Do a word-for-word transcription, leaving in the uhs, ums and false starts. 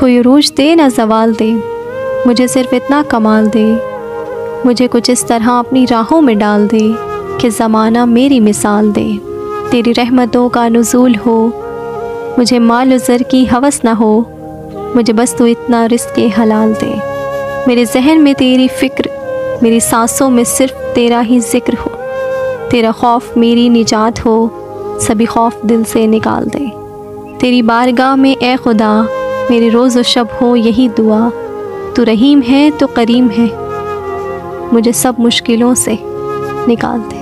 कोई उरूज दे ना ज़वाल दे, मुझे सिर्फ़ इतना कमाल दे। मुझे कुछ इस तरह अपनी राहों में डाल दे कि ज़माना मेरी मिसाल दे। तेरी रहमतों का नुज़ूल हो, मुझे माल ज़र की हवस ना हो। मुझे बस तू इतना रिज़्क़ हलाल दे। मेरे जहन में तेरी फ़िक्र, मेरी सांसों में सिर्फ़ तेरा ही ज़िक्र हो। तेरा खौफ मेरी निजात हो, सभी खौफ दिल से निकाल दे। तेरी बारगाह में ए खुदा मेरे रोज़ व शब हो यही दुआ। तू रहीम है तो करीम है, मुझे सब मुश्किलों से निकाल दे।